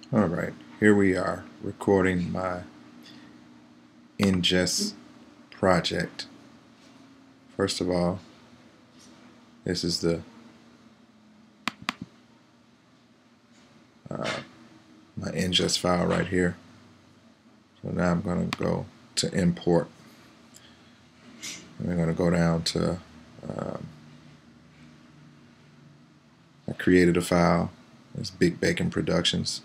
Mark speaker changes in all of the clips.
Speaker 1: Alright, here we are recording my ingest project. First of all, this is the my ingest file right here. So now I'm going to go to import. We're going to go down to I created a file. It's Big Bacon Productions.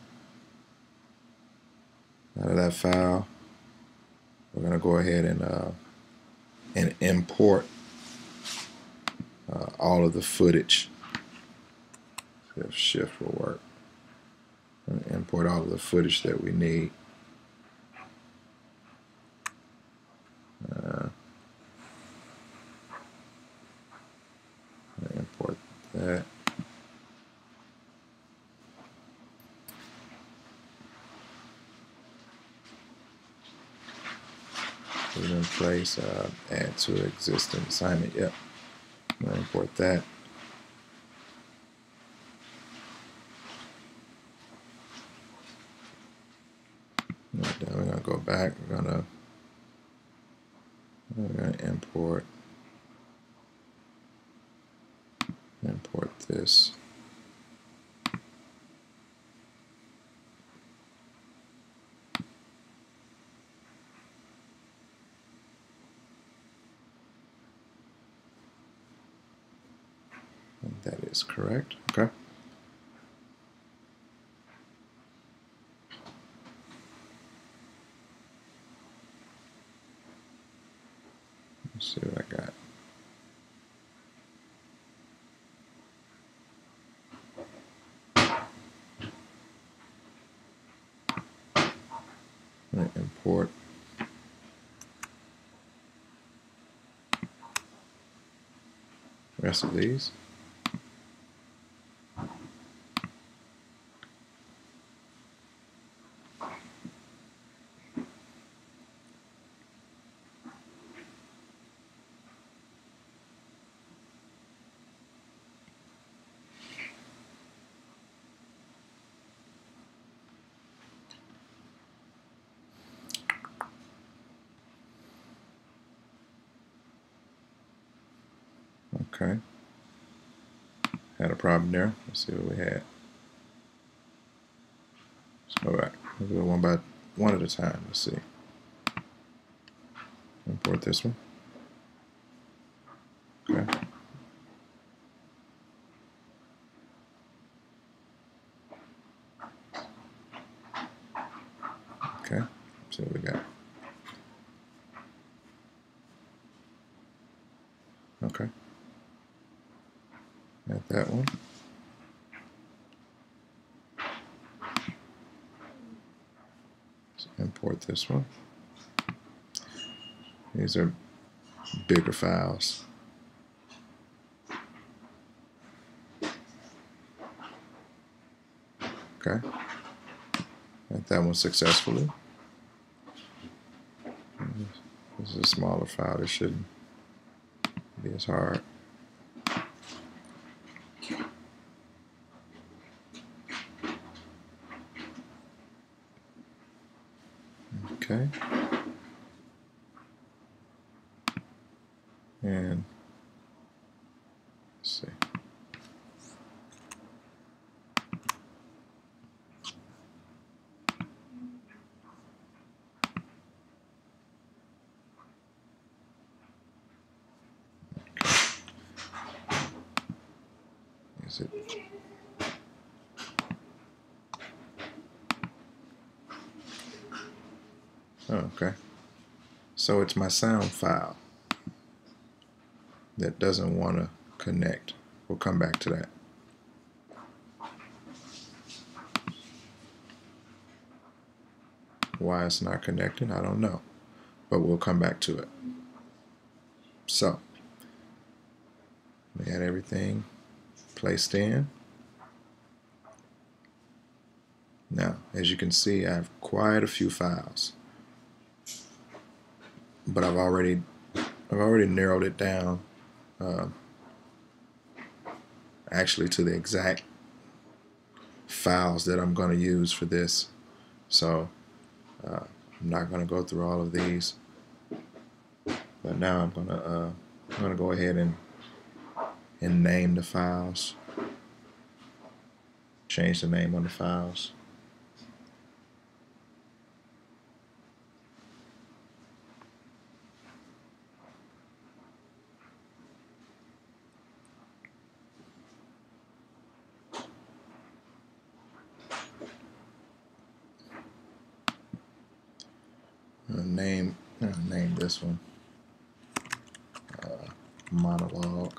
Speaker 1: Out of that file, we're going to go ahead and import all of the footage. If shift will work. And import all of the footage that we need. Import that. Put it in place. Add to existing assignment. Yep. I'm going to import that. Then we're going to go back. We're going to import this. And that is correct. Okay. Let's see what I got. I'm going to import the rest of these. Okay. Had a problem there. Let's see what we had. Let's go back. We'll do it one at a time. Let's see. Import this one. Okay. Okay. Let's see what we got. Okay. Got that one. Let's import this one. These are bigger files. Okay. Got that one successfully. This is a smaller file. This shouldn't be as hard. Okay. And let's see. Is it? Oh, okay. So it's my sound file that doesn't want to connect. We'll come back to that. Why it's not connecting, I don't know, but we'll come back to it. So we had everything placed in. Now, as you can see, I have quite a few files, but I've already narrowed it down, actually to the exact files that I'm going to use for this. So I'm not going to go through all of these, but now I'm going to go ahead and name the files, change the name on the files. Name this one monologue.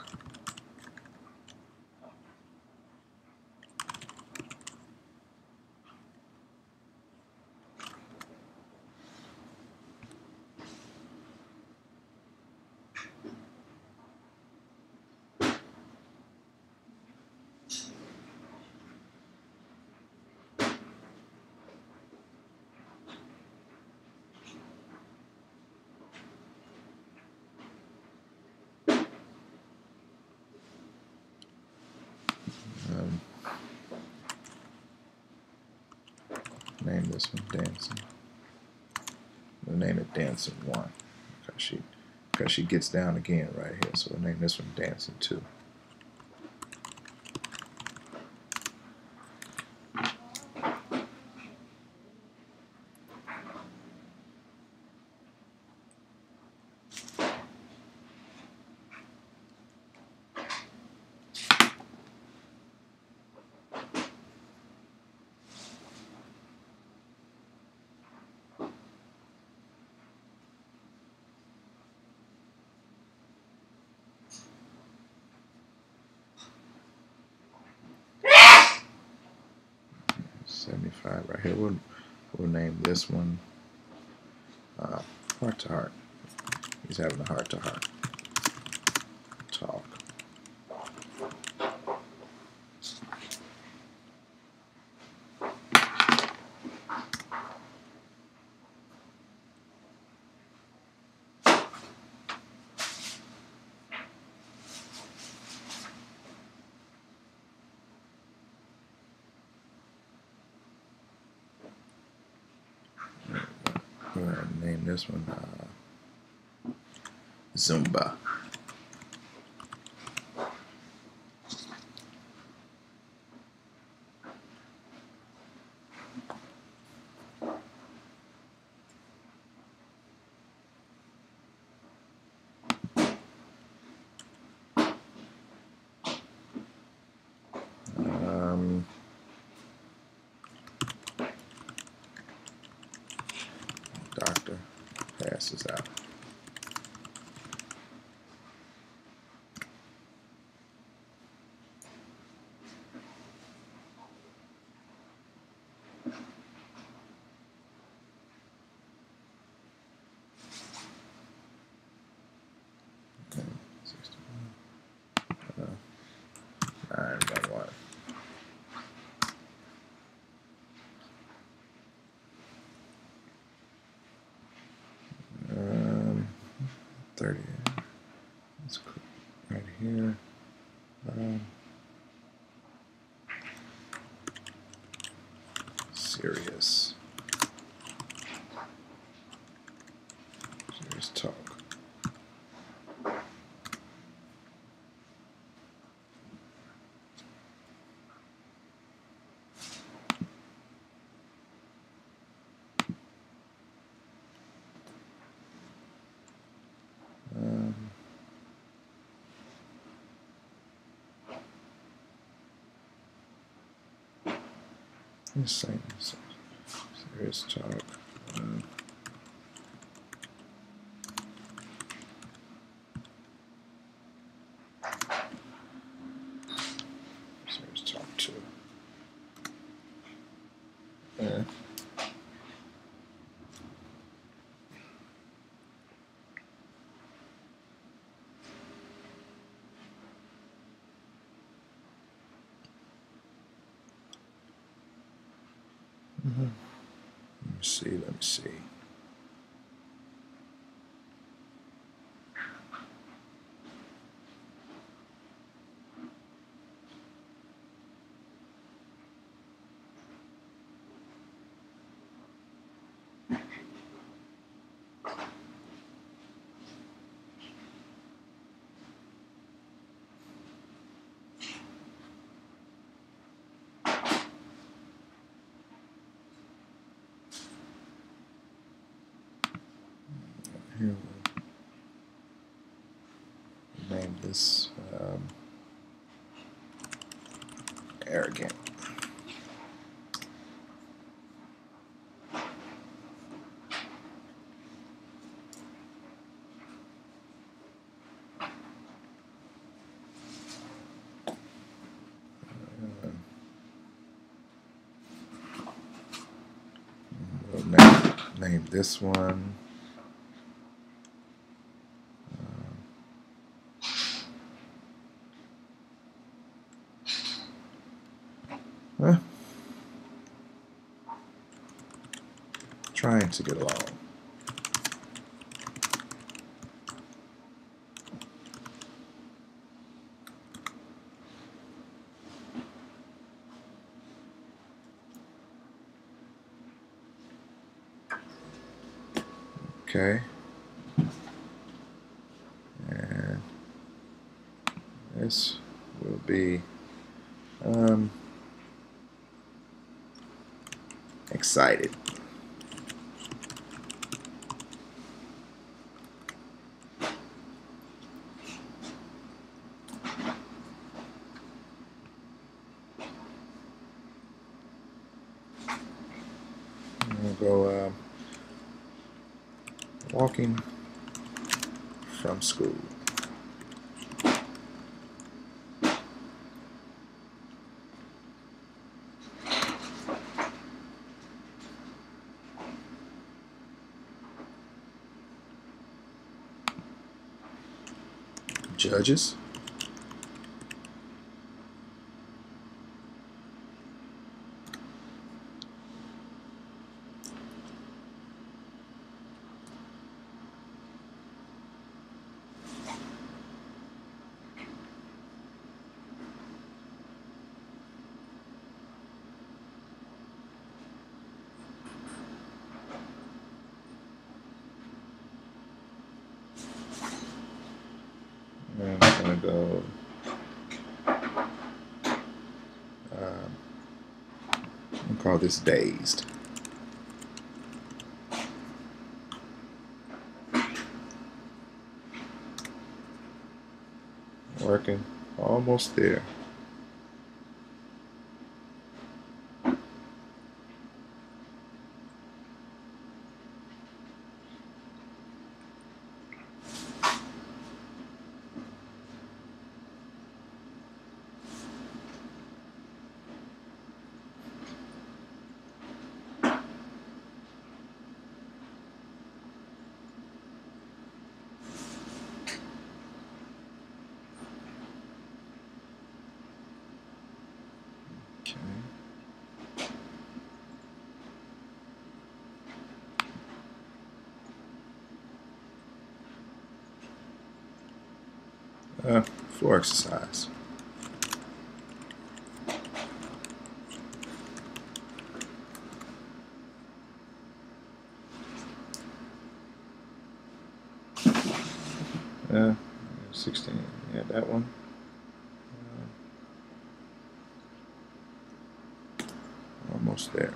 Speaker 1: Name this one Dancing. We'll name it Dancing 1 because she gets down again right here. So we'll name this one Dancing 2. Right here. We'll name this one Heart to Heart. He's having a heart to heart talk. We're going to name this one Zumba. Doctor passes out. One. 30. Let's click right here. Serious talk. Same. Serious talk. Serious talk 2. Let me see. here we'll name this arrogant. We'll name this one trying to get along. Okay, and this will be excited. We'll go walking from school. Judges. I'm going to go I'll call this dazed. Working, almost there. Floor exercise. Yeah, 16. Yeah, that one. Almost there.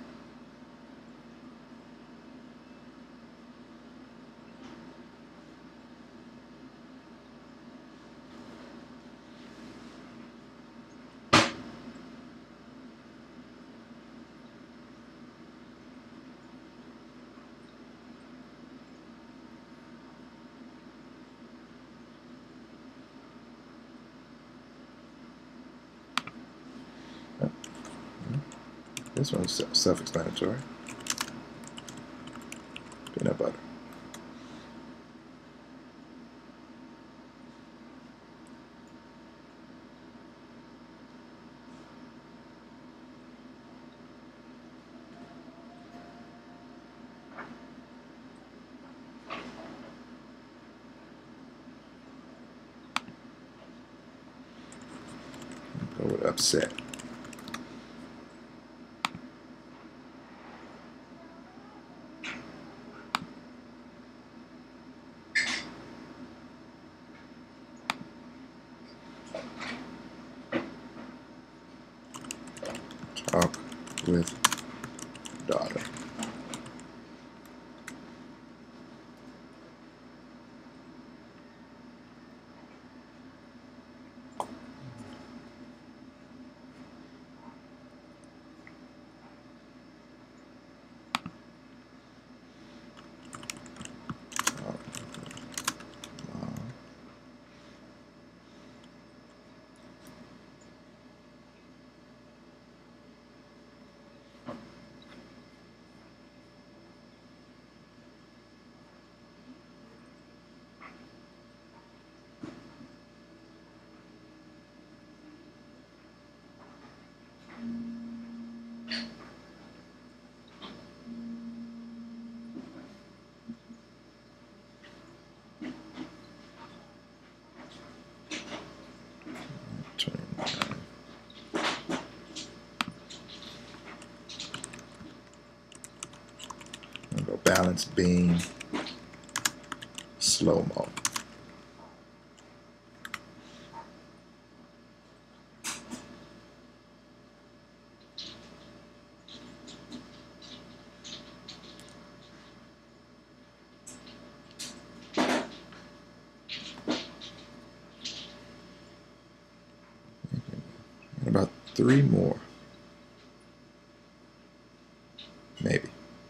Speaker 1: This one's self-explanatory. Peanut butter. Go with upset. Talk with daughter. Go balance beam, slow mo. And about 3 more, maybe.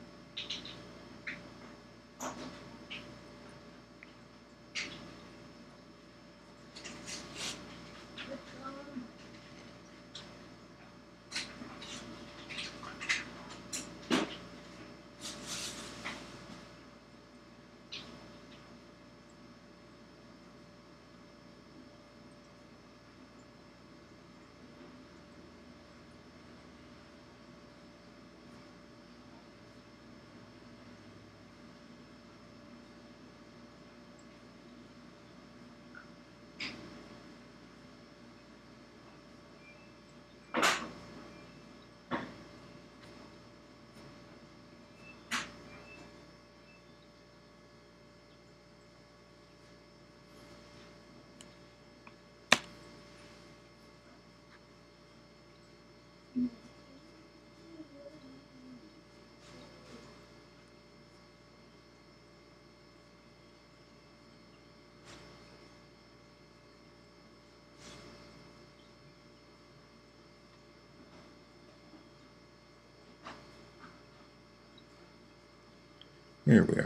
Speaker 1: Here we are.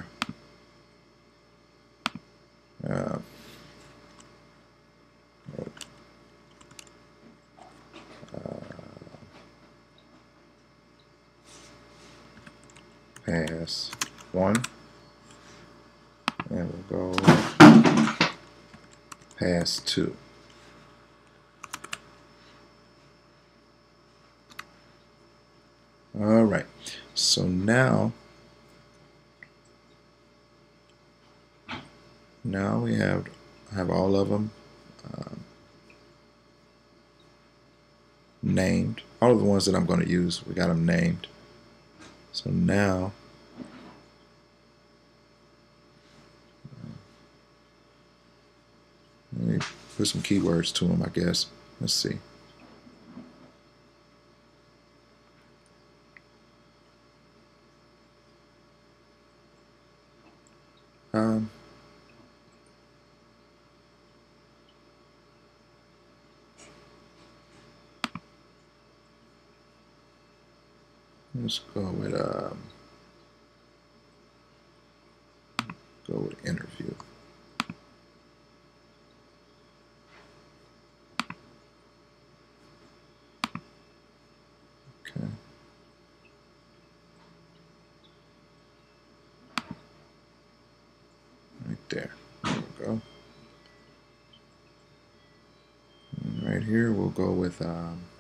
Speaker 1: Pass 1, and we'll go pass 2. All right, so now we have all of them named. All of the ones that I'm going to use, we got them named. So now let me put some keywords to them, I guess. Let's see. Let's go with interview. Okay. Right there. There we go. And right here we'll go with